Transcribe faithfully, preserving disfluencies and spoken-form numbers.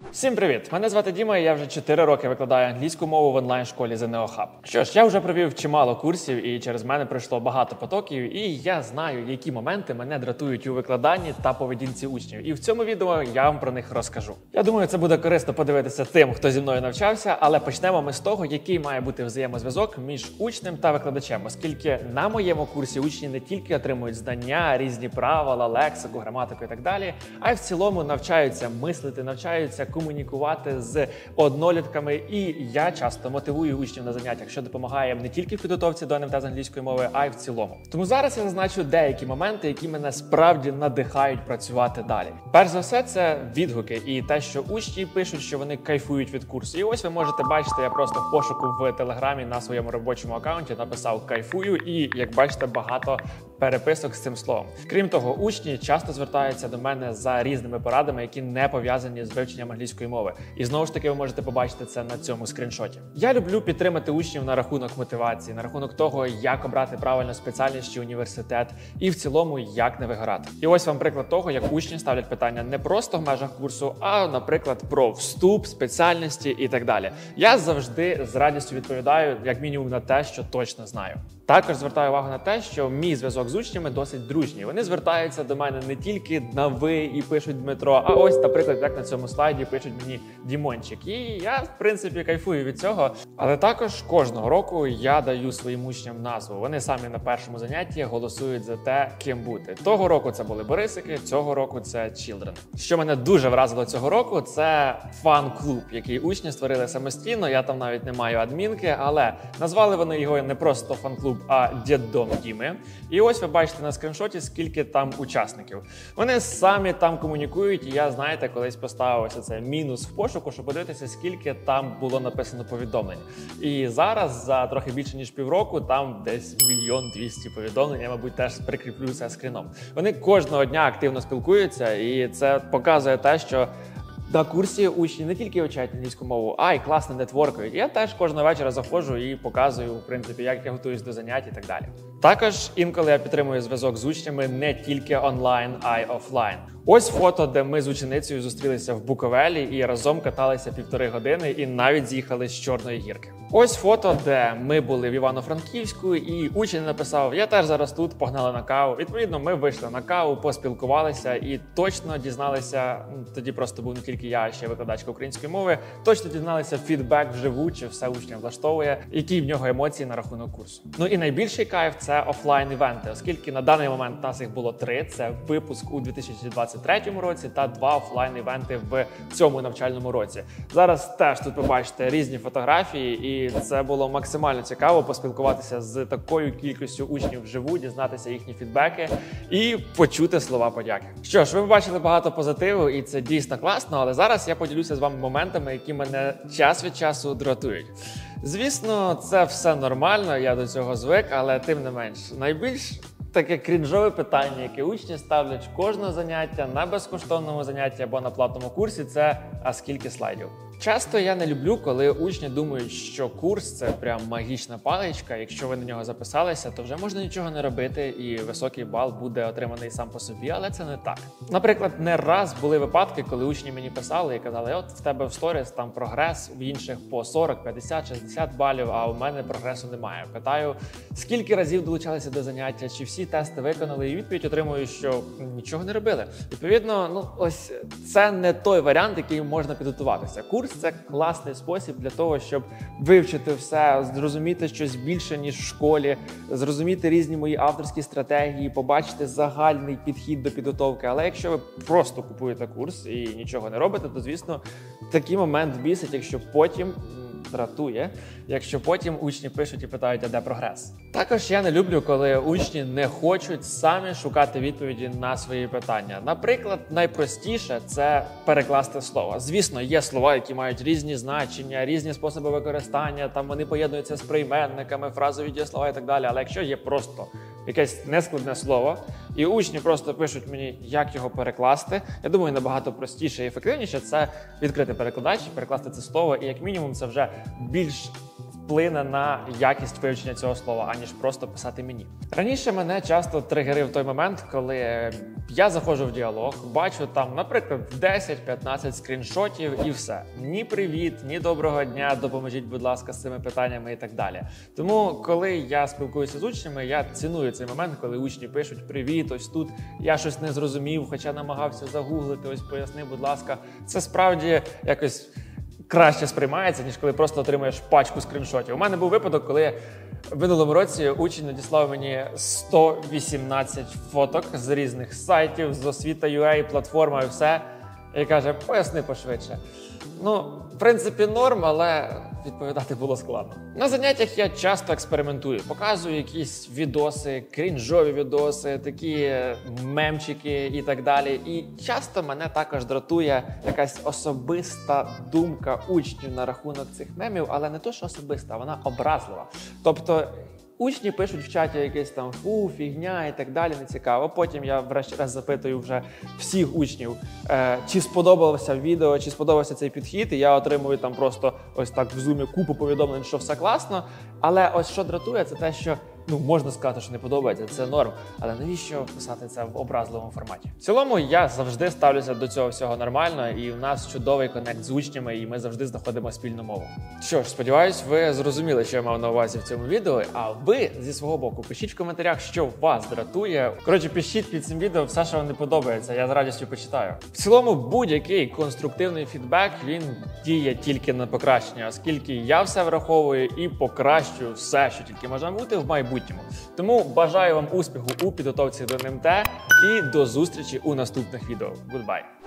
Всім привіт! Мене звати Діма, і я вже чотири роки викладаю англійську мову в онлайн-школі ЗНО Hub. Що ж, я вже провів чимало курсів, і через мене пройшло багато потоків, і я знаю, які моменти мене дратують у викладанні та поведінці учнів. І в цьому відео я вам про них розкажу. Я думаю, це буде корисно подивитися тим, хто зі мною навчався, але почнемо ми з того, який має бути взаємозв'язок між учнем та викладачем, оскільки на моєму курсі учні не тільки отримують знання, різні правила, лексику, граматику і так далі, а й в цілому навчаються мислити, навчаються комунікувати з однолітками, і я часто мотивую учнів на заняттях, що допомагає не тільки в підготовці до ен ем те з англійської мови, а й в цілому. Тому зараз я зазначу деякі моменти, які мене справді надихають працювати далі. Перш за все, це відгуки і те, що учні пишуть, що вони кайфують від курсу. І ось ви можете бачити, я просто в пошуку в Телеграмі на своєму робочому аккаунті написав «кайфую», і, як бачите, багато переписок з цим словом. Крім того, учні часто звертаються до мене за різними порадами, які не пов'язані з вивченням англійської мови. І знову ж таки ви можете побачити це на цьому скріншоті. Я люблю підтримати учнів на рахунок мотивації, на рахунок того, як обрати правильну спеціальність чи університет, і в цілому, як не вигорати. І ось вам приклад того, як учні ставлять питання не просто в межах курсу, а, наприклад, про вступ, спеціальності і так далі. Я завжди з радістю відповідаю, як мінімум, на те, що точно знаю. Також звертаю увагу на те, що мій зв'язок з учнями досить дружній. Вони звертаються до мене не тільки на «ви» і пишуть «Дмитро», а ось, наприклад, як на цьому слайді пишуть мені «Дімончик». І я, в принципі, кайфую від цього. Але також кожного року я даю своїм учням назву. Вони самі на першому занятті голосують за те, ким бути. Того року це були Борисики, цього року це Children. Що мене дуже вразило цього року, це фан-клуб, який учні створили самостійно. Я там навіть не маю адмінки, але назвали вони його не просто фан-клуб, а «Дєддом Діми». І ось ви бачите на скріншоті, скільки там учасників. Вони самі там комунікують, і я, знаєте, колись поставив ось це мінус в пошуку, щоб подивитися, скільки там було написано повідомлень. І зараз, за трохи більше ніж півроку, там десь мільйон двісті повідомлень, я, мабуть, теж прикріплю це скріном. Вони кожного дня активно спілкуються, і це показує те, що на курсі учні не тільки вчать англійську мову, а й класно нетворкують. Я теж кожного вечора заходжу і показую, в принципі, як я готуюсь до занять і так далі. Також інколи я підтримую зв'язок з учнями не тільки онлайн, а й офлайн. Ось фото, де ми з ученицею зустрілися в Буковелі і разом каталися півтори години і навіть з'їхали з Чорної гірки. Ось фото, де ми були в Івано-Франківську, і учень написав: «Я теж зараз тут, погнали на каву». Відповідно, ми вийшли на каву, поспілкувалися і точно дізналися, тоді просто був не тільки я, а ще викладачка української мови, точно дізналися фідбек вживу, чи все учня влаштовує, які в нього емоції на рахунок курсу. Ну і найбільший кайф – це офлайн-івенти, оскільки на даний момент нас їх було три. Це випуск у дві тисячі двадцять третьому році та два офлайн-івенти в цьому навчальному році. Зараз теж тут побачите різні фотографії, і це було максимально цікаво поспілкуватися з такою кількістю учнів вживу, дізнатися їхні фідбеки і почути слова подяки. Що ж, ви бачили багато позитиву, і це дійсно класно, але зараз я поділюся з вами моментами, які мене час від часу дратують. Звісно, це все нормально, я до цього звик, але тим не менш, найбільш таке крінжове питання, яке учні ставлять кожного заняття на безкоштовному занятті або на платному курсі, це «а скільки слайдів?». Часто я не люблю, коли учні думають, що курс – це прям магічна паличка. Якщо ви на нього записалися, то вже можна нічого не робити і високий бал буде отриманий сам по собі, але це не так. Наприклад, не раз були випадки, коли учні мені писали і казали: «От в тебе в сторіс там прогрес, в інших по сорок, п'ятдесят, шістдесят балів, а у мене прогресу немає». Питаю, скільки разів долучалися до заняття, чи всі тести виконали, і відповідь отримую, що нічого не робили. Відповідно, ну ось це не той варіант, який можна підготуватися. Курс – це класний спосіб для того, щоб вивчити все, зрозуміти щось більше, ніж в школі, зрозуміти різні мої авторські стратегії, побачити загальний підхід до підготовки. Але якщо ви просто купуєте курс і нічого не робите, то, звісно, такий момент бісить, якщо потім дратує, якщо потім учні пишуть і питають, а де прогрес. Також я не люблю, коли учні не хочуть самі шукати відповіді на свої питання. Наприклад, найпростіше – це перекласти слово. Звісно, є слова, які мають різні значення, різні способи використання, там вони поєднуються з прийменниками, фразові дієслова і так далі. Але якщо є просто якесь нескладне слово, і учні просто пишуть мені, як його перекласти, я думаю, набагато простіше і ефективніше – це відкрити перекладач, перекласти це слово, і як мінімум це вже більш вплине на якість вивчення цього слова, аніж просто писати мені. Раніше мене часто тригерив той момент, коли я заходжу в діалог, бачу там, наприклад, десять-п'ятнадцять скріншотів і все. Ні привіт, ні доброго дня, допоможіть, будь ласка, з цими питаннями і так далі. Тому, коли я спілкуюся з учнями, я ціную цей момент, коли учні пишуть «Привіт, ось тут я щось не зрозумів, хоча намагався загуглити, ось поясни, будь ласка». Це справді якось краще сприймається, ніж коли просто отримуєш пачку скріншотів. У мене був випадок, коли в минулому році учень надіслав мені сто вісімнадцять фоток з різних сайтів, з освіта.ua, платформа і все. І каже, поясни пошвидше. Ну, в принципі, норм, але відповідати було складно. На заняттях я часто експериментую. Показую якісь відоси, крінжові відоси, такі мемчики і так далі. І часто мене також дратує якась особиста думка учнів на рахунок цих мемів, але не то, що особиста, вона образлива. Тобто, учні пишуть в чаті якесь там фу, фігня і так далі, нецікаво. Потім я врешті-раз запитую вже всіх учнів, е, чи сподобалося відео, чи сподобався цей підхід, і я отримую там просто ось так в зумі купу повідомлень, що все класно. Але ось що дратує, це те, що ну, можна сказати, що не подобається, це норм, але навіщо писати це в образливому форматі? В цілому, я завжди ставлюся до цього всього нормально, і у нас чудовий коннект з учнями, і ми завжди знаходимо спільну мову. Що ж, сподіваюсь, ви зрозуміли, що я мав на увазі в цьому відео, а ви, зі свого боку, пишіть в коментарях, що вас дратує. Коротше, пишіть під цим відео все, що вам не подобається, я з радістю почитаю. В цілому, будь-який конструктивний фідбек, він діє тільки на покращення, оскільки я все враховую і покращую все, що тільки може бути в майбутньому. Тому бажаю вам успіху у підготовці до ен ем те і до зустрічі у наступних відео. Goodbye!